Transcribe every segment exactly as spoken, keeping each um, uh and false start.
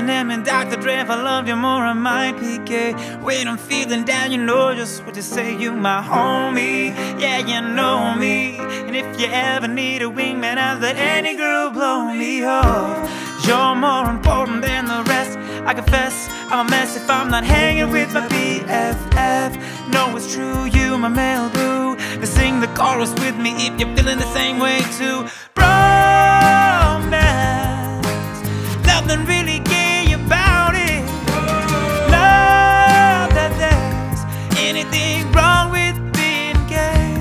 Eminem and Doctor Dre. If I loved you more, I might be gay. When I'm feeling down, you know just what to say. You my homie, yeah, you know me. And if you ever need a wingman, I'll let any girl blow me off. You're more important than the rest. I confess, I'm a mess if I'm not hanging with my B F F. No, it's true, you my male boo. Sing the chorus with me if you're feeling the same way too. Bromance, nothing really gay about it. Love that there's anything wrong with being gay.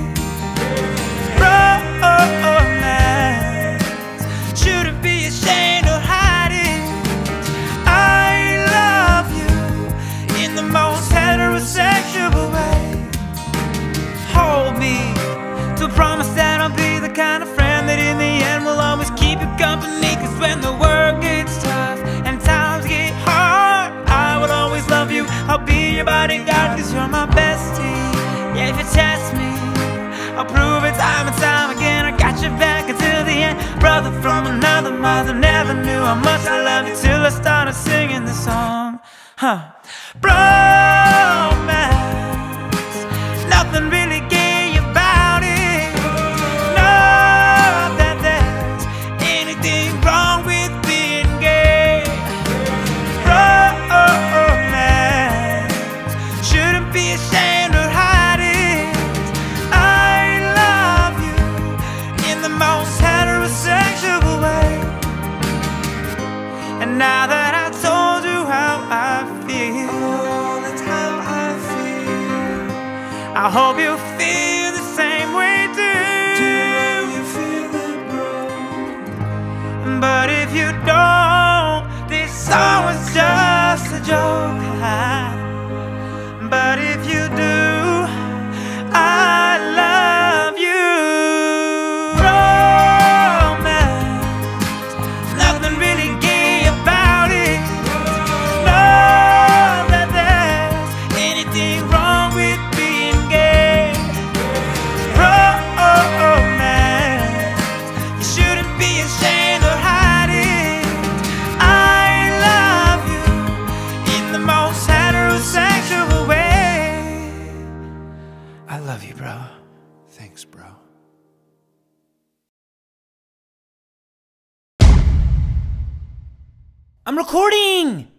Bromance, shouldn't be ashamed or hide it. I love you in the most heterosexual way. Hold me to promise that I'll be the kind of friend that in the end will always keep you company. Cause when the work gets tough and times get hard, I will always love you. I'll be your bodyguard cause you're my bestie. Yeah, if you test me, I'll prove it time and time again. I got your back until the end. Brother from another mother, never knew how much I loved you till I started singing this song. Huh. Bromance, nothing really gay about it. Not that there's anything wrong with being gay. Bromance, shouldn't be ashamed or hide it. I love you in the most heterosexual way. And now that I told you how I feel, that's how I feel, I hope you feel the same way too. Do you feel it, bro? But if you don't, this song was just a joke. But if you do, I love you. Bromance, nothing really gay about it. Not that there's anything wrong with being gay. Bromance, you shouldn't be ashamed or hide it. I love you in the most heterosexual way. I love you, bro. Thanks, bro. I'm recording!